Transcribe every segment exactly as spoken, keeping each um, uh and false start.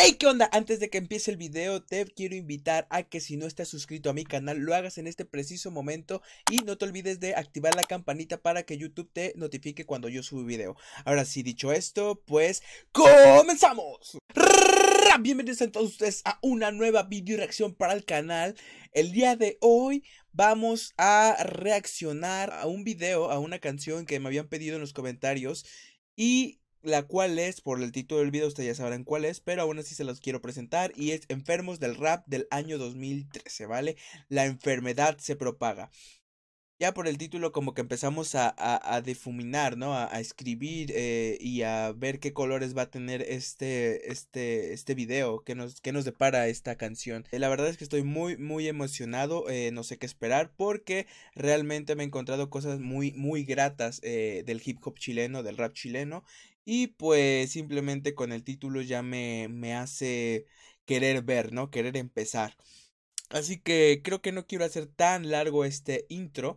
Hey, ¿qué onda? Antes de que empiece el video, te quiero invitar a que si no estás suscrito a mi canal, lo hagas en este preciso momento y no te olvides de activar la campanita para que YouTube te notifique cuando yo subo video. Ahora sí, dicho esto, pues ¡comenzamos! Bienvenidos a todos ustedes a una nueva video reacción para el canal. El día de hoy vamos a reaccionar a un video, a una canción que me habían pedido en los comentarios y la cual es, por el título del video ustedes ya sabrán cuál es, pero aún así se los quiero presentar y es Enfermos del Rap del año dos mil trece, ¿vale? La enfermedad se propaga. Ya por el título como que empezamos a, a, a difuminar, ¿no? A, a escribir eh, y a ver qué colores va a tener este, este, este video, qué nos, qué nos depara esta canción. Eh, la verdad es que estoy muy, muy emocionado, eh, no sé qué esperar porque realmente me he encontrado cosas muy, muy gratas eh, del hip hop chileno, del rap chileno. Y pues simplemente con el título ya me, me hace querer ver, ¿no? Querer empezar. Así que creo que no quiero hacer tan largo este intro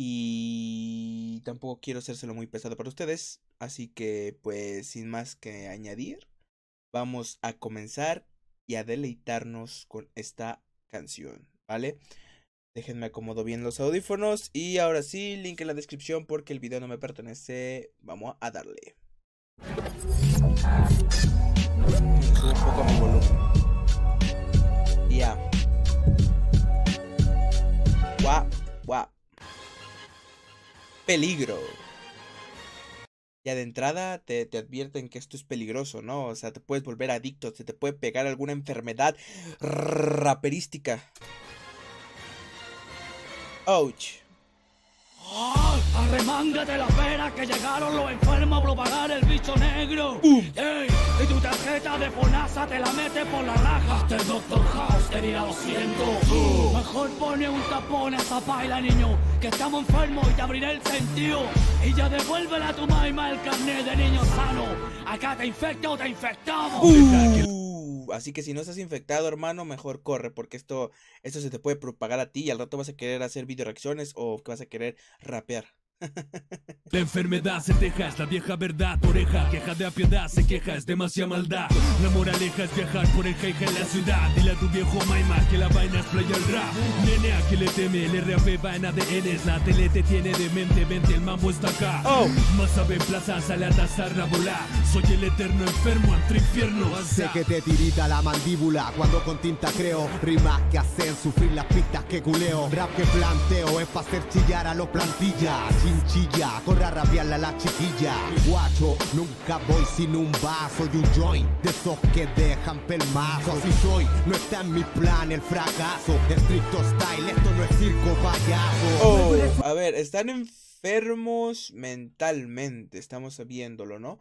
y tampoco quiero hacérselo muy pesado para ustedes. Así que pues sin más que añadir, vamos a comenzar y a deleitarnos con esta canción, ¿vale? Déjenme acomodo bien los audífonos y ahora sí, link en la descripción porque el video no me pertenece. Vamos a darle. Subo un poco mi volumen. Ya. Guau, guau. Peligro. Ya de entrada te, te advierten que esto es peligroso, ¿no? O sea, te puedes volver adicto, se te puede pegar alguna enfermedad raperística. Ouch. Arremángate la pera que llegaron los enfermos a propagar el bicho negro. Uh. Ey, y tu tarjeta de Fonasa te la mete por la raja. Este Doctor House te dirá lo siento. Uh. Mejor pone un tapón a esa paila, niño, que estamos enfermos y te abriré el sentido. Y ya devuélvele a tu maima el carnet de niño sano. Acá te infecta o te infectamos. Uh. Así que si no estás infectado, hermano, mejor corre, porque esto, esto se te puede propagar a ti y al rato vas a querer hacer video reacciones o que vas a querer rapear. La enfermedad se teja, es la vieja verdad, oreja, queja de apiedad, se queja, es demasiada maldad. La moraleja es viajar por el jeje en la ciudad. Dile a tu viejo maima que la vaina es playa al rap. Nene, a que le teme, el R A P va en A D Ns. La tele te tiene de mente, vente, el mambo está acá. Oh. Más sabe en plaza, sale a tazar la bola. Soy el eterno enfermo, entre infierno. Sé que te tirita la mandíbula cuando con tinta creo rimas que hacen sufrir las pistas que culeo. Rap que planteo es pa' hacer chillar a los plantillas. Chilla, corre a rapearla a la chiquilla. Guacho, nunca voy sin un vaso y un joint de esos que dejan pelmazo. Así soy, no está en mi plan el fracaso. Estricto style, esto no es circo payaso. Oh, a ver, están enfermos mentalmente, estamos viéndolo, ¿no?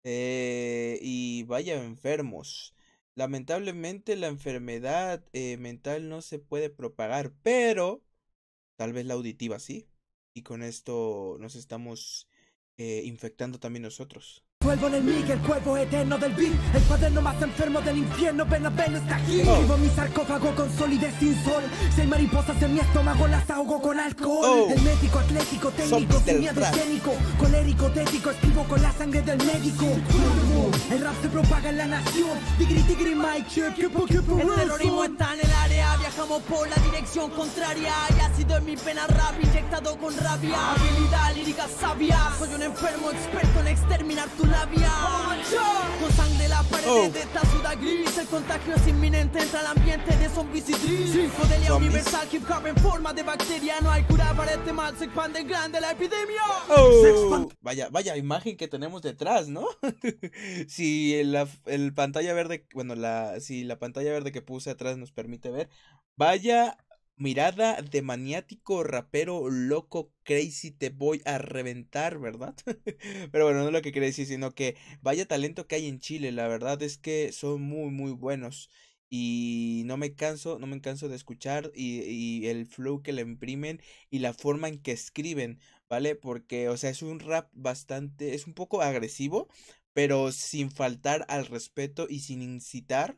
Eh, y vaya enfermos. Lamentablemente la enfermedad eh, mental no se puede propagar, pero tal vez la auditiva sí. Y con esto nos estamos eh, infectando también nosotros. Vuelvo en el mic, el cuerpo eterno del beat. El cuaderno más enfermo del infierno, ven a ven está aquí. Oh. Vivo mi sarcófago con solidez sin sol. Si hay mariposas en mi estómago, las ahogo con alcohol. Oh. El médico atlético, técnico, Zombies del sin miedo rap. escénico. Colérico, tético, escribo con la sangre del médico. El rap se propaga en la nación. Tigri, tigri, Mike, check, qué po, qué po, El terrorismo está en el área, viajamos por la dirección contraria. Y ha sido en mi pena rap inyectado con rabia. Habilidad lírica sabia, soy un enfermo experto en exterminar tu labia. Con sangre la pared Oh. de esta ciudad gris. El contagio es inminente, entra al ambiente de zombies y tris. Psicodelia Zombies. universal, hip hop en forma de bacteria. No hay cura para este mal, se expande en grande la epidemia. Oh. Vaya, vaya imagen que tenemos detrás, ¿no? Si el, la, el pantalla verde, bueno, la, si la pantalla verde que puse atrás nos permite ver, vaya mirada de maniático rapero loco crazy, te voy a reventar, ¿verdad? Pero bueno, no es lo que quería decir, sino que vaya talento que hay en Chile, la verdad es que son muy muy buenos y no me canso, no me canso de escuchar y, y el flow que le imprimen y la forma en que escriben, ¿vale? Porque, o sea, es un rap bastante, es un poco agresivo, pero sin faltar al respeto y sin incitar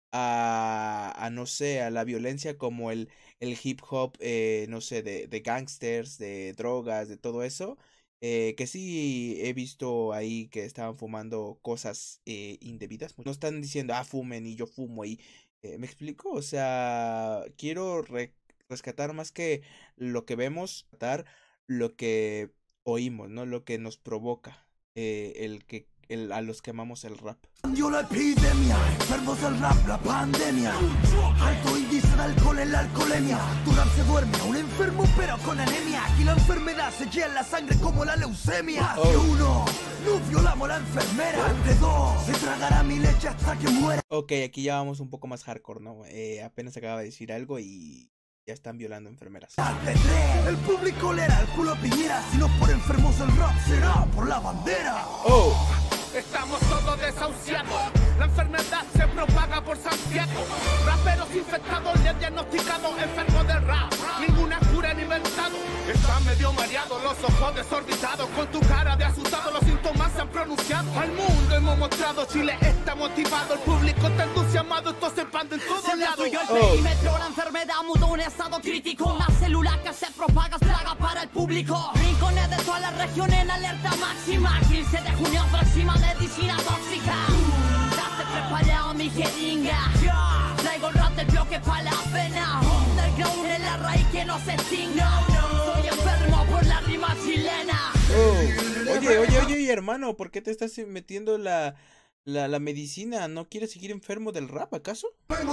a, a no sé, a la violencia como el, el hip hop, eh, no sé, de, de gangsters, de drogas, de todo eso. Eh, que sí he visto ahí que estaban fumando cosas eh, indebidas. No están diciendo, ah, fumen y yo fumo y... Eh, ¿me explico? O sea, quiero re rescatar más que lo que vemos, rescatar lo que oímos, ¿no? Lo que nos provoca eh, el que el, a los que amamos el rap. Dio la epidemia, enfermos del rap, la pandemia. Alto índice de alcohol en la alcoholemia. Tu rap se duerme, un enfermo pero con anemia. Aquí la enfermedad se llena en la sangre como la leucemia. Oh. De uno, nos violamos la enfermera. De dos, se tragará mi leche hasta que muera. Ok, aquí ya vamos un poco más hardcore, ¿no? Eh, apenas acaba de decir algo y ya están violando enfermeras. De tres, el público le hará el culo a Piñera. Si no por enfermos el rap será por la bandera. Oh. Estamos todos desahuciados, la enfermedad se propaga por Santiago. Raperos infectados, les diagnosticados, enfermos del rap. Ninguna cura han inventado. Están medio mareados, los ojos desorbitados. Con tu cara de asustado, los síntomas se han pronunciado. Al mundo hemos mostrado, Chile está motivado. El público está entusiasmado, esto se expande en todos lados. El perímetro, la enfermedad mutó en estado crítico. Una célula que se propaga es plaga para el público. Rincones de toda la región en alerta máxima. quince de junio aproxima medicina tóxica. Ya te preparado mi jeringa. Traigo el rap del bloque pa' la pena. Underground en la raíz que no se extinga. Soy enfermo por la rima chilena. Oh. Oye, oye, oye, hermano, ¿por qué te estás metiendo la, la, la medicina? ¿No quieres seguir enfermo del rap, acaso?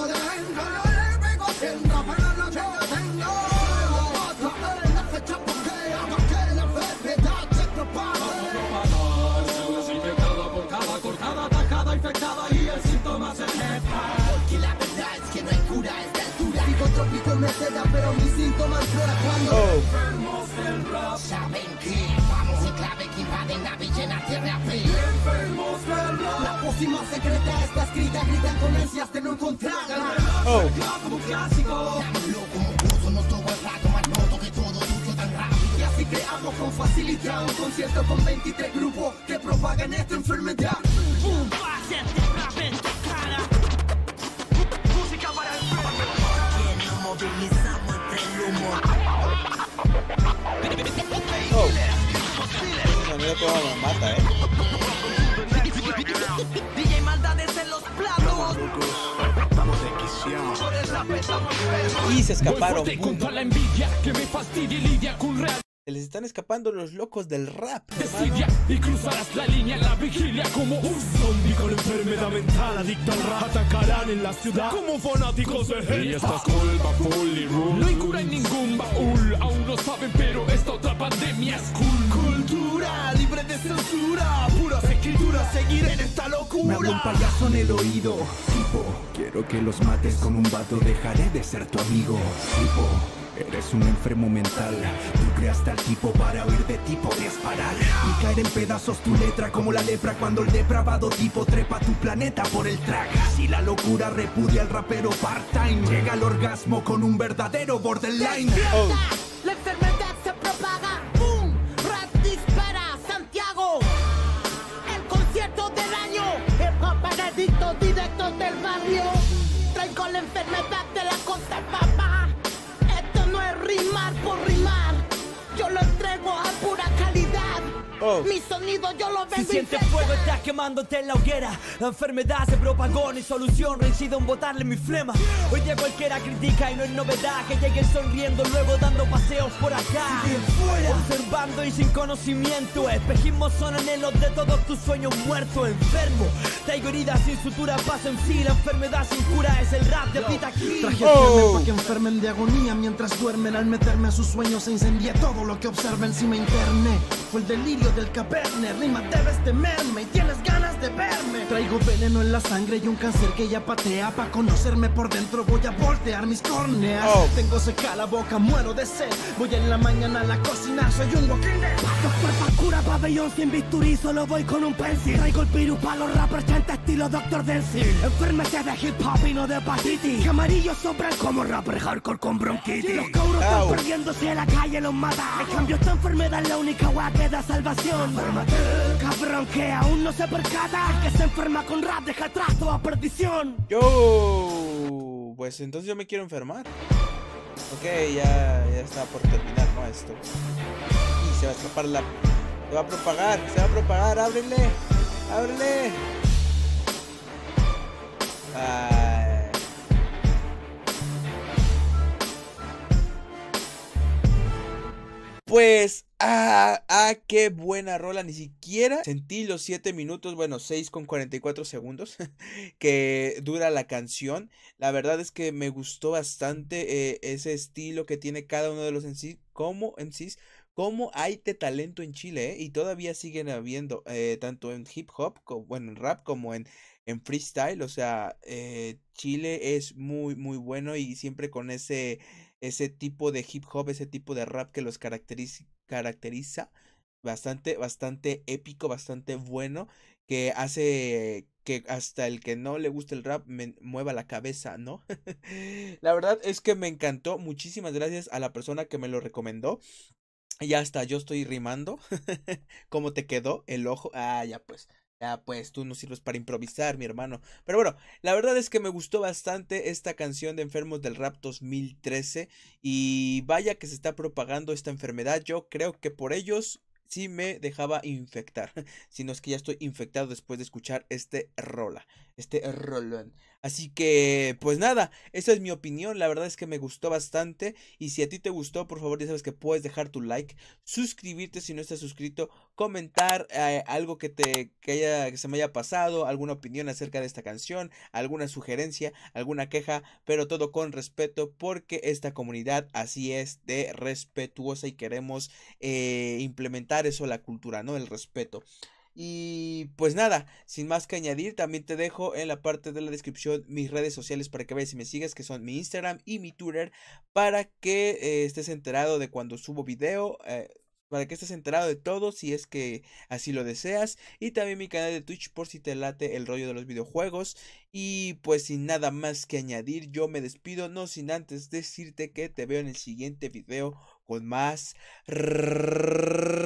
Pero mis síntomas fuera cuando oh. enfermos del rap. Saben que vamos en clave que invaden la villena tierra fe. Enfermos del rap. La pócima secreta está escrita, gritan con ansias de no encontrarla. Oh. Como clásico. Dámelo como curso, no todo el rato, más noto que todo suyo tan rápido. Y así creamos con facilidad un concierto con veintitrés grupos que propagan esta enfermedad. Un pase de rap en tu cara. Música para el movilizamos entre el humo. Oh. Esa manera toda me mata, eh. D J Maldades en los platos. Y se escaparon. Contra la envidia que me fastidia y lidia con real. Se les están escapando los locos del rap, Desidia, y cruzarás la línea en la vigilia como un zombie con enfermedad mental adicto al rap. Atacarán en la ciudad como fanáticos de hip hop. Y esta colva fully rule. No hay cura en ningún baúl, aún no saben, pero esta otra pandemia es cool. Cultura libre de censura, puras escrituras, seguir en esta locura. Me habló un payaso en el oído. Tipo, quiero que los mates con un vato, dejaré de ser tu amigo. Tipo, eres un enfermo mental. Tú creaste al tipo para huir de ti, podrías parar y caer en pedazos tu letra como la lepra cuando el depravado tipo trepa tu planeta por el track. Si la locura repudia al rapero part-time, llega al orgasmo con un verdadero borderline. Oh. La enfermedad se propaga. ¡Boom! Rap dispara. Santiago. El concierto del año. El papagadito directo del barrio. Traigo la enfermedad de la costa, papá. Esto no es rimar por rimar. Yo lo entrego a pura calidad. Oh. Mi sonido yo lo vengo. Si sientes fuego estás quemándote en la hoguera. La enfermedad se propagó, ni solución reincido en botarle mi flema. Hoy día cualquiera critica y no es novedad que lleguen sonriendo, luego dando paseos por acá, observando y sin conocimiento. Espejismos son anhelos de todos tus sueños muertos. Enfermo, traigo heridas sin sutura, paz en sí. La enfermedad sin cura es el rap de Pita aquí. Traje Oh. para que enfermen de agonía mientras duermen. Al meterme a sus sueños se incendia todo lo que observen. Si me interne, fue el delirio del caverna. Rima, debes temerme y tienes ganas de verme. Traigo veneno en la sangre y un cáncer que ya patea. Pa' conocerme por dentro voy a voltear mis córneas. Oh. Tengo seca la boca, muero de sed. Voy en la mañana a la cocina, soy un walking dead. Doctor pa' cura, pabellón sin bisturí, solo voy con un pencil. Traigo el virus pa' los rappers, chanta estilo Doctor Denzil. Enfermedad de hip hop y no de hepatitis. Amarillos sobran como rapper hardcore con bronquitis. Los cabros están Au. perdiendo si en la calle los mata. En cambio esta enfermedad es la única weá que da salvación. Enférmate, cabrón, que aún no se percata. El que se enferma con rap deja atrás toda perdición. Yo, pues entonces yo me quiero enfermar. Ok, ya, ya está por terminar, ¿no? Esto. Y se va a escapar la Se va a propagar, se va a propagar, ábrele, ábrele. Ay. Pues, ah, ah, qué buena rola, ni siquiera sentí los siete minutos, bueno, seis con cuarenta y cuatro segundos que dura la canción. La verdad es que me gustó bastante eh, ese estilo que tiene cada uno de los M Cs, como M Cs, como hay de talento en Chile, ¿eh? Y todavía siguen habiendo, eh, tanto en hip hop, como, bueno, en rap, como en, en freestyle, o sea, eh, Chile es muy, muy bueno y siempre con ese ese tipo de hip hop, ese tipo de rap que los caracteriza, caracteriza bastante, bastante épico, bastante bueno, que hace que hasta el que no le guste el rap me mueva la cabeza, ¿no? La verdad es que me encantó, muchísimas gracias a la persona que me lo recomendó. Ya hasta yo estoy rimando. ¿Cómo te quedó el ojo? Ah, ya pues. Ya pues, tú no sirves para improvisar, mi hermano. Pero bueno, la verdad es que me gustó bastante esta canción de Enfermos del Rap dos mil trece. Y vaya que se está propagando esta enfermedad. Yo creo que por ellos sí me dejaba infectar. Si no es que ya estoy infectado después de escuchar este rola. Este rolón. Así que, pues nada, esa es mi opinión. La verdad es que me gustó bastante. Y si a ti te gustó, por favor, ya sabes que puedes dejar tu like, suscribirte si no estás suscrito, comentar eh, algo que te que haya que se me haya pasado, alguna opinión acerca de esta canción, alguna sugerencia, alguna queja, pero todo con respeto, porque esta comunidad así es de respetuosa y queremos eh, implementar eso a la cultura, ¿no? El respeto. Y pues nada, sin más que añadir, también te dejo en la parte de la descripción mis redes sociales para que vayas y me sigas, que son mi Instagram y mi Twitter, para que eh, estés enterado de cuando subo video, eh, para que estés enterado de todo si es que así lo deseas, y también mi canal de Twitch por si te late el rollo de los videojuegos. Y pues sin nada más que añadir, yo me despido, no sin antes decirte que te veo en el siguiente video con más